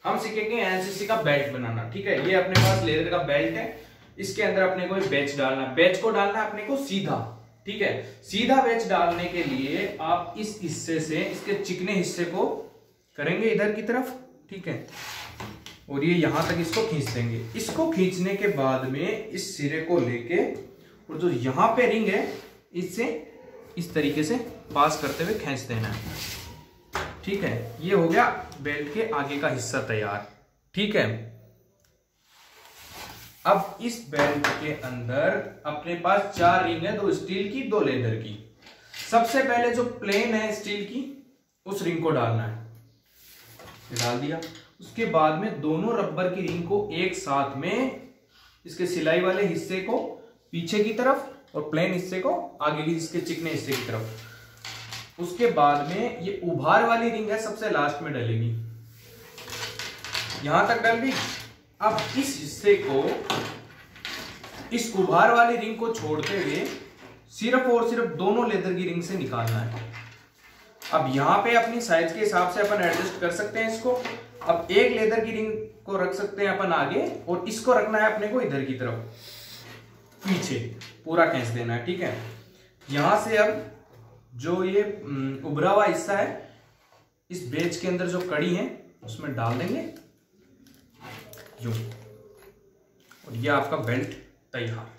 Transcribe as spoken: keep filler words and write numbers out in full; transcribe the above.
हम सीखेंगे एनसीसी का बेल्ट बनाना। ठीक है, ये अपने पास लेदर का बेल्ट है, इसके अंदर अपने को बैच डालना है। बैच को डालना है अपने को सीधा। ठीक है, सीधा बैच डालने के लिए आप इस हिस्से से इसके चिकने हिस्से को करेंगे इधर की तरफ। ठीक है, और ये यहां तक इसको खींच देंगे। इसको खींचने के बाद में इस सिरे को लेके और जो यहां पे रिंग है इससे इस तरीके से पास करते हुए खींच देना है। ठीक है, ये हो गया बेल्ट के आगे का हिस्सा तैयार। ठीक है, अब इस बेल्ट के अंदर अपने पास चार रिंग है, दो स्टील की दो लेदर की। सबसे पहले जो प्लेन है स्टील की उस रिंग को डालना है, डाल दिया। उसके बाद में दोनों रबर की रिंग को एक साथ में इसके सिलाई वाले हिस्से को पीछे की तरफ और प्लेन हिस्से को आगे की इसके चिकने हिस्से की तरफ। उसके बाद में ये उभार वाली रिंग है सबसे लास्ट में डलेगी, यहां तक डल गई। अब इस हिस्से को इस उभार वाली रिंग को छोड़ते हुए सिर्फ और सिर्फ दोनों लेदर की रिंग से निकालना है। अब यहां पे अपनी साइज के हिसाब से अपन एडजस्ट कर सकते हैं इसको। अब एक लेदर की रिंग को रख सकते हैं अपन आगे और इसको रखना है अपने को इधर की तरफ पीछे, पूरा खींच देना है। ठीक है, यहां से अब जो ये उभरा हुआ हिस्सा है इस बेच के अंदर जो कड़ी है उसमें डाल देंगे यूं, और ये आपका बेल्ट तैयार।